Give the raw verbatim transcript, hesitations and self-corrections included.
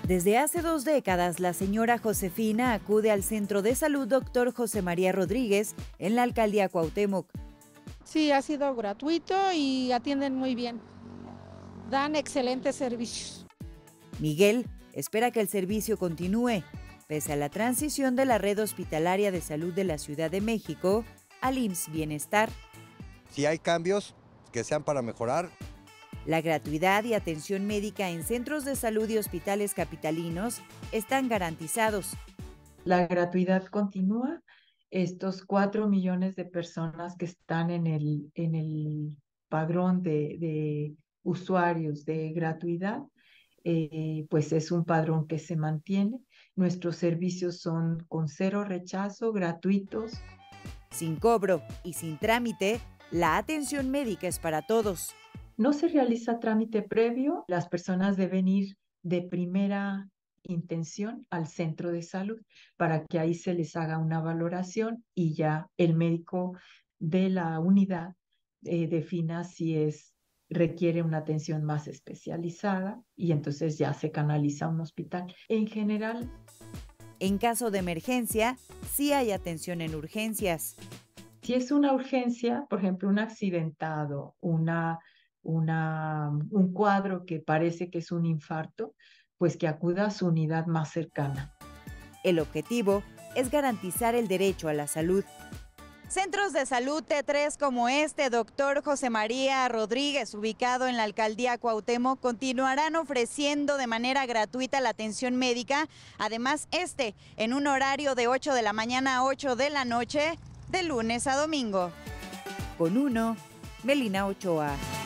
Desde hace dos décadas, la señora Josefina acude al Centro de Salud Doctor José María Rodríguez en la alcaldía Cuauhtémoc. Sí, ha sido gratuito y atienden muy bien. Dan excelentes servicios. Miguel espera que el servicio continúe, pese a la transición de la red hospitalaria de salud de la Ciudad de México al I M S S Bienestar. Si hay cambios, que sean para mejorar. La gratuidad y atención médica en centros de salud y hospitales capitalinos están garantizados. La gratuidad continúa. Estos cuatro millones de personas que están en el, en el padrón de, de usuarios de gratuidad, eh, pues es un padrón que se mantiene. Nuestros servicios son con cero rechazo, gratuitos. Sin cobro y sin trámite, la atención médica es para todos. No se realiza trámite previo, las personas deben ir de primera intención al centro de salud para que ahí se les haga una valoración y ya el médico de la unidad eh, defina si es, requiere una atención más especializada y entonces ya se canaliza a un hospital. En general, en caso de emergencia, sí hay atención en urgencias. Si es una urgencia, por ejemplo, un accidentado, una Una, un cuadro que parece que es un infarto, pues que acuda a su unidad más cercana. El objetivo es garantizar el derecho a la salud. Centros de salud T tres como este, Doctor José María Rodríguez, ubicado en la alcaldía Cuauhtémoc, continuarán ofreciendo de manera gratuita la atención médica. Además, este en un horario de ocho de la mañana a ocho de la noche, de lunes a domingo. Con uno, Melina Ochoa.